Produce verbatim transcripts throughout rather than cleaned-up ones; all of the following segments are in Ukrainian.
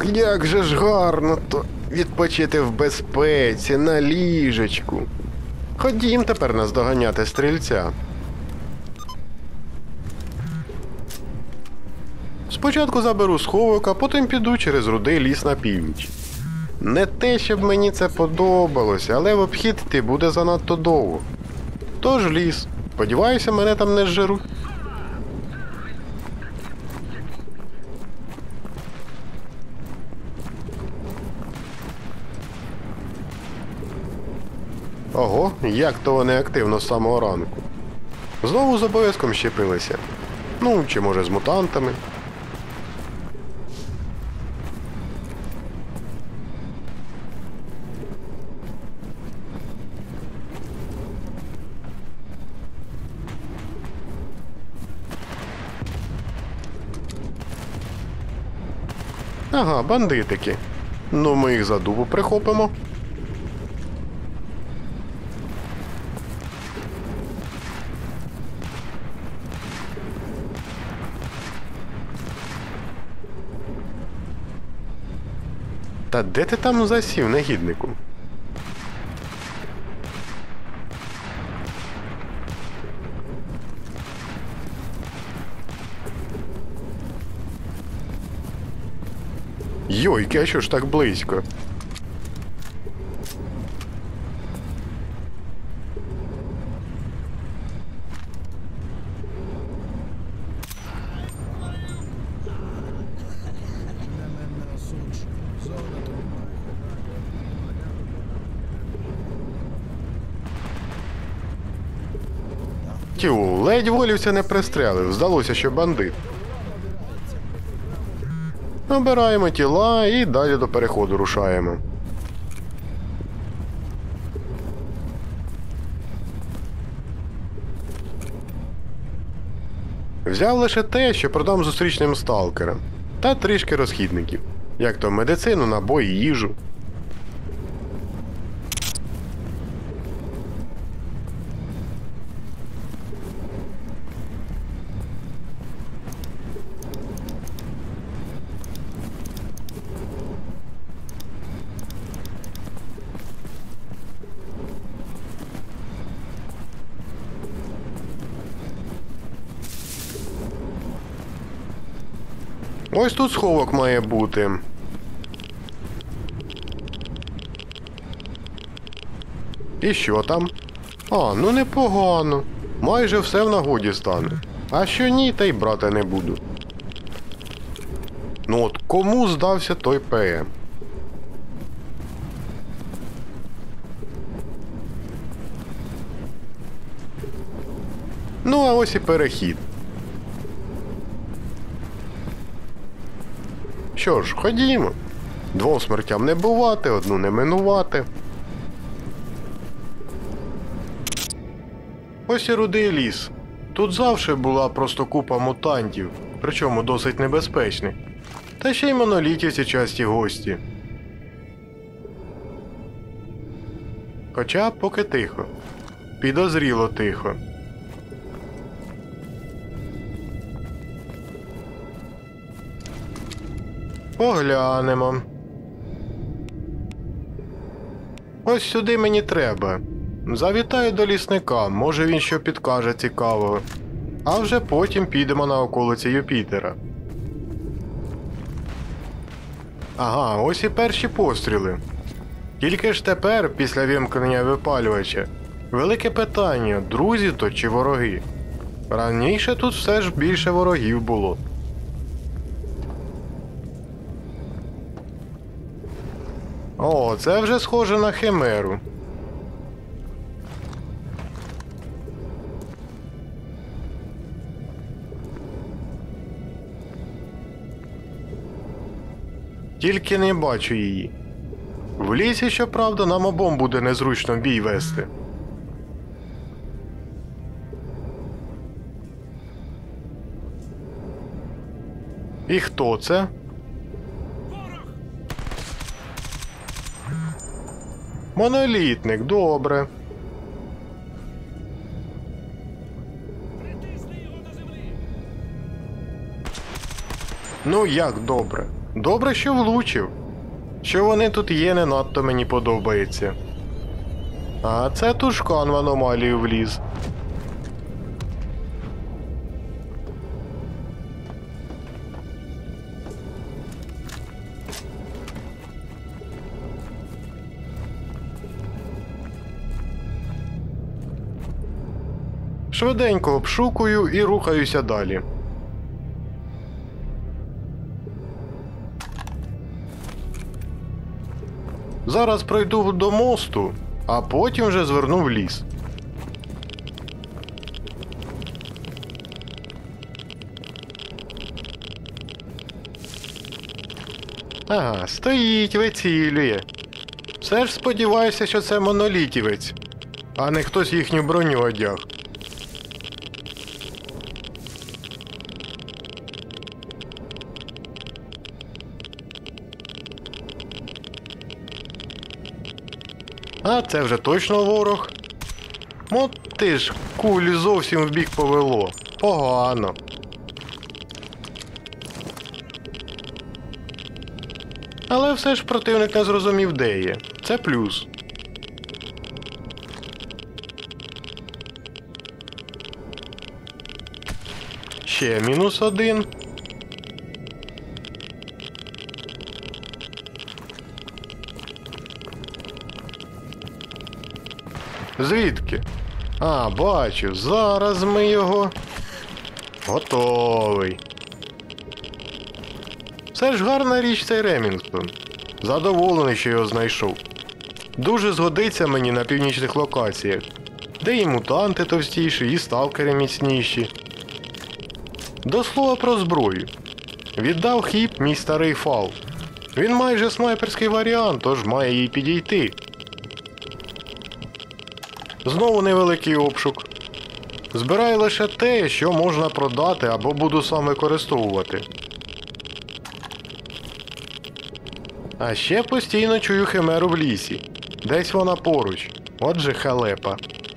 Ох, як же ж гарно то відпочити в безпеці, на ліжечку. Ходім тепер наздоганяти стрільця. Спочатку заберу сховок, а потім піду через рудий ліс на північ. Не те, щоб мені це подобалося, але в обхід йти буде занадто довго. Тож ліс. Сподіваюся, мене там не зжеруть. Ого, як то вони активно з самого ранку. Знову з обов'язком щепилися. Ну, чи може з мутантами. Ага, бандитики. Ну, ми їх за дубу прихопимо. Та де ти там засів, негіднику? Йойки, а що ж так близько? Тю, ледь волівця не пристрелив, здалося, що бандит. Набираємо тіла і далі до переходу рушаємо. Взяв лише те, що продам зустрічним сталкерам, та трішки розхідників, як то медицину, набої, їжу. Ось тут сховок має бути. І що там? А, ну непогано. Майже все в нагоді стане. А що ні, та й брати не буду. Ну от, кому здався той ПМ? Ну, а ось і перехід. Що ж, ходімо. Двом смертям не бувати, одну не минувати. Ось і рудий ліс. Тут завжди була просто купа мутантів, причому досить небезпечних. Та ще й монолітівці часті гості. Хоча поки тихо. Підозріло тихо. Поглянемо. Ось сюди мені треба. Завітаю до лісника, може він що підкаже цікавого. А вже потім підемо на околиці Юпітера. Ага, ось і перші постріли. Тільки ж тепер, після вимкнення випалювача, велике питання, друзі то чи вороги. Раніше тут все ж більше ворогів було. О, це вже схоже на химеру. Тільки не бачу її. В лісі, щоправда, нам обом буде незручно бій вести. І хто це? Монолітник, добре. Ну як добре? Добре, що влучив. Що вони тут є, не надто мені подобається. А це тушкан в аномалію вліз. Швиденько обшукую і рухаюся далі. Зараз пройду до мосту, а потім вже зверну в ліс. Ага, стоїть, вицілює. Все ж сподіваюся, що це монолітівець, а не хтось їхню броню одяг. А це вже точно ворог. От ти ж, кулю зовсім в бік повело. Погано. Але все ж противник не зрозумів, де є. Це плюс. Ще мінус один. Звідки? А, бачу, зараз ми його... Готовий. Це ж гарна річ цей Ремінгтон. Задоволений, що його знайшов. Дуже згодиться мені на північних локаціях, де і мутанти товстіші, і сталкери міцніші. До слова про зброю. Віддав хіп мій старий фал. Він майже снайперський варіант, тож має їй підійти. Знову невеликий обшук. Збираю лише те, що можна продати або буду сам використовувати. А ще постійно чую химеру в лісі. Десь вона поруч. Отже халепа.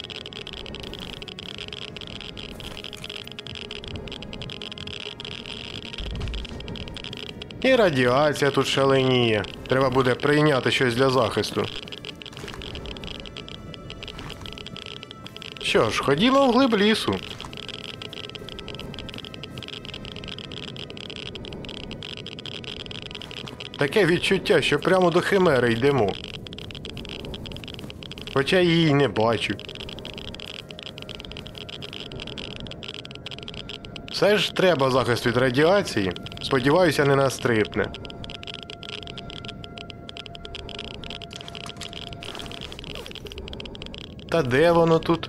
І радіація тут шаленіє. Треба буде прийняти щось для захисту. Що ж, ходімо вглиб лісу. Таке відчуття, що прямо до химери йдемо. Хоча її не бачу. Все ж треба захист від радіації. Сподіваюся, не настрипне. Та де воно тут?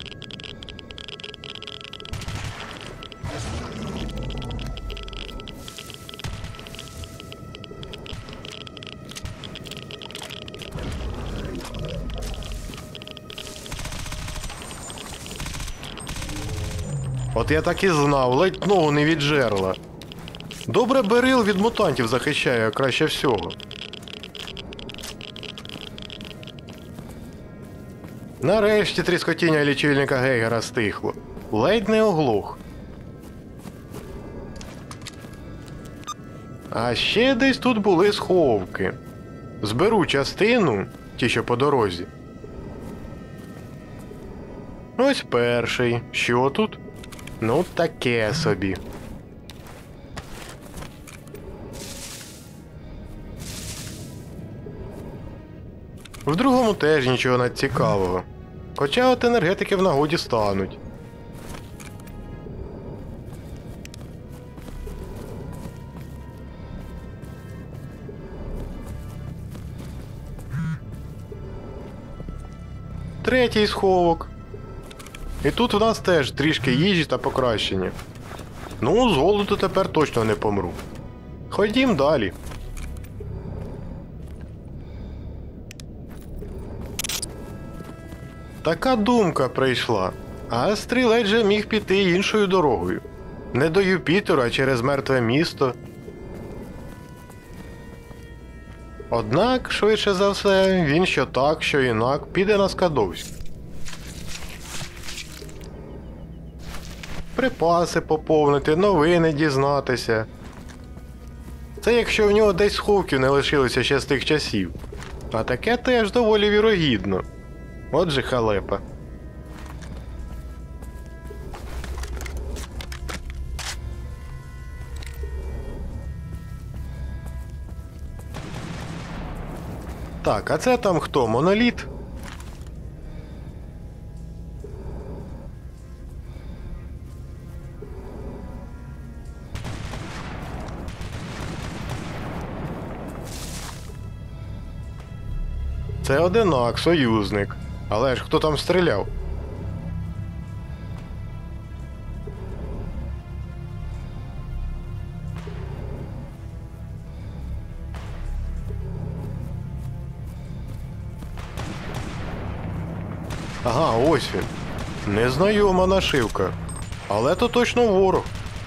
От я так і знав, ледь ногу не віджерла. Добре берил від мутантів захищає краще всього. Нарешті тріскотіння лічильника Гейгера стихло. Ледь не оглох. А ще десь тут були сховки. Зберу частину, ті, що по дорозі. Ось перший. Що тут? Ну, таке собі. В другому теж нічого надцікавого. Хоча от енергетики в нагоді стануть. Третій сховок. І тут у нас теж трішки їжі та покращення. Ну, з голоду тепер точно не помру. Ходім далі. Така думка прийшла. А стрілець же міг піти іншою дорогою. Не до Юпітеру, а через мертве місто. Однак, швидше за все, він що так, що інак піде на Скадовськ. Припаси поповнити, новини дізнатися. Це якщо в нього десь сховків не лишилося ще з тих часів. А таке теж доволі вірогідно. Отже, халепа. Так, а це там хто? Моноліт? Це одинак, союзник. Але ж хто там стріляв? Ага, ось він. Незнайома нашивка. Але то точно ворог.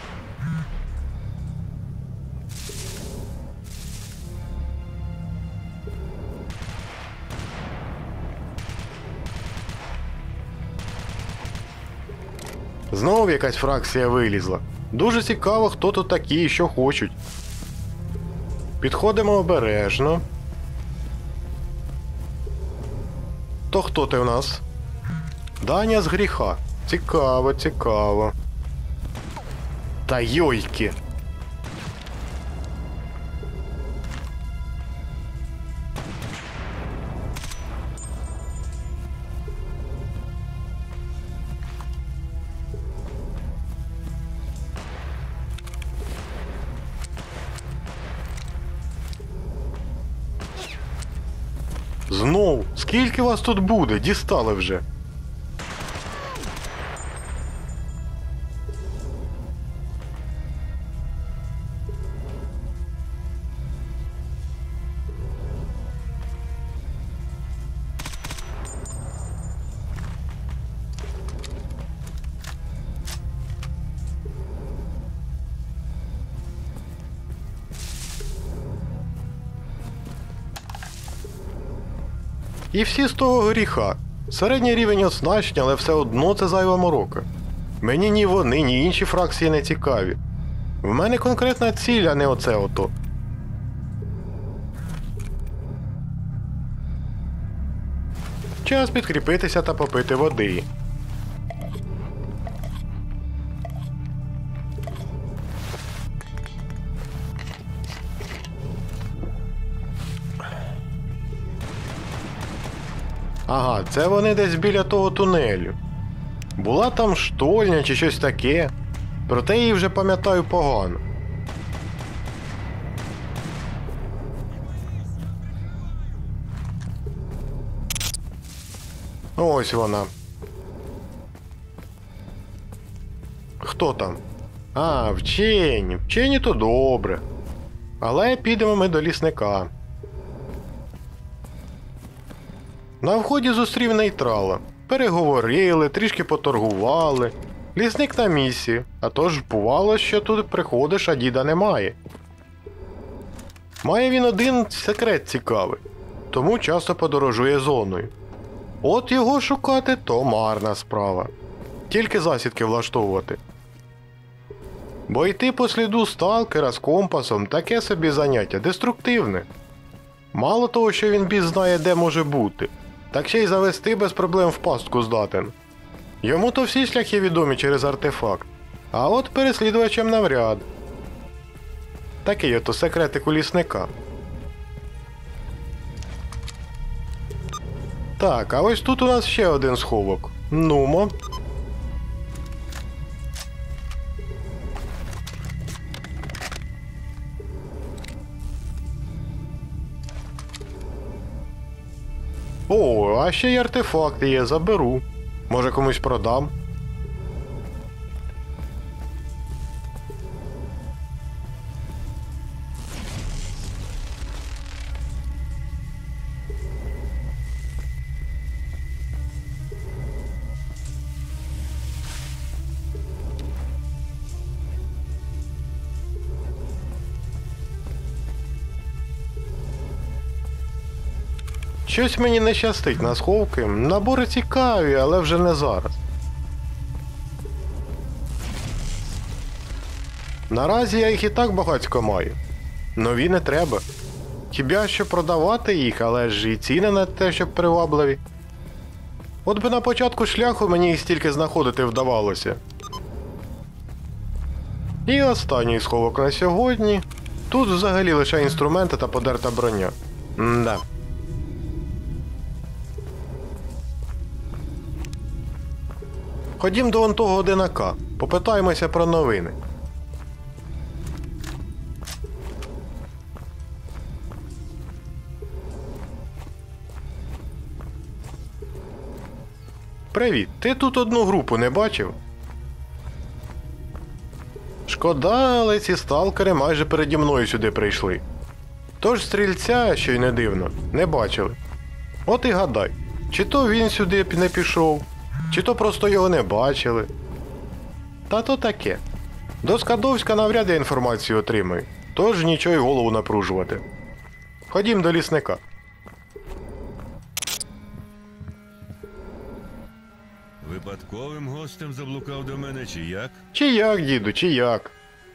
Знову якась фракція вилізла. Дуже цікаво, хто тут такі і що хочуть. Підходимо обережно. То хто ти в нас? Даня з гріха. Цікаво, цікаво. Та йойки! Знов? Скільки вас тут буде? Дістали вже. І всі з того гріха. Середній рівень оснащення, але все одно це зайва морока. Мені ні вони, ні інші фракції не цікаві. В мене конкретна ціль, а не оце ото. Час підкріпитися та попити води. Ага, це вони десь біля того тунелю. Була там штольня чи щось таке. Проте її вже пам'ятаю погано. Ось вона. Хто там? А, вчені. Вчені то добре. Але підемо ми до лісника. На вході зустрів нейтрала. Переговорили, трішки поторгували. Лісник на місці, а то ж бувало, що тут приходиш, а діда немає. Має він один секрет цікавий, тому часто подорожує зоною. От його шукати – то марна справа. Тільки засідки влаштовувати. Бо йти по сліду сталкера з компасом – таке собі заняття деструктивне. Мало того, що він біс знає, де може бути, так ще й завести без проблем в пастку здатен. Йому то всі шляхи відомі через артефакт, а от переслідувачем навряд. Такий ото секретик у лісника. Так, а ось тут у нас ще один сховок. Нумо. О, а ще й артефакти є, заберу. Може комусь продам. Щось мені не щастить на сховки. Набори цікаві, але вже не зараз. Наразі я їх і так багатько маю. Нові не треба. Хіба що продавати їх, але ж і ціни на те, щоб привабливі. От би на початку шляху мені їх стільки знаходити вдавалося. І останній сховок на сьогодні. Тут взагалі лише інструменти та подерта броня. М-да. Ходім до вон того одинака. Попитаємося про новини. Привіт, ти тут одну групу не бачив? Шкода, але ці сталкери майже переді мною сюди прийшли. Тож стрільця, що й не дивно, не бачили. От і гадай, чи то він сюди не пішов, чи то просто його не бачили. Та то таке. До Скадовська навряд я інформацію отримаю, тож нічого й голову напружувати. Ходім до лісника. Випадковим гостем заблукав до мене, чи як? Чи як, діду, чи як?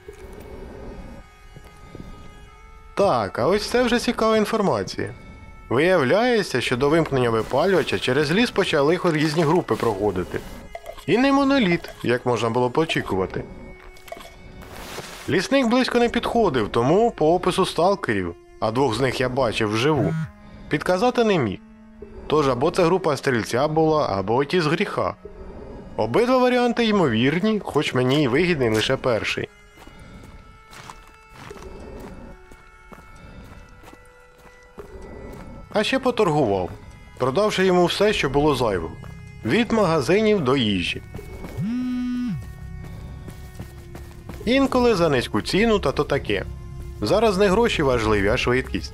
Так, а ось це вже цікава інформація. Виявляється, що до вимкнення випалювача через ліс почали різні групи проходити. І не моноліт, як можна було б очікувати. Лісник близько не підходив, тому по опису сталкерів, а двох з них я бачив вживу, підказати не міг. Тож або це група стрільця була, або ті з гріха. Обидва варіанти ймовірні, хоч мені й вигідний лише перший. А ще поторгував, продавши йому все, що було зайвим. Від магазинів до їжі. Інколи за низьку ціну, та то таке. Зараз не гроші важливі, а швидкість.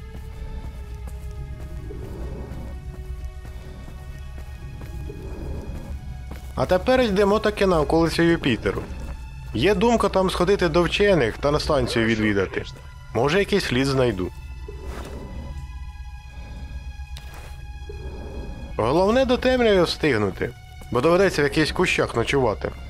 А тепер йдемо таки на околицю Юпітеру. Є думка там сходити до вчених та на станцію відвідати. Може якийсь слід знайду. Головне до темряви встигнути, бо доведеться в якихось кущах ночувати.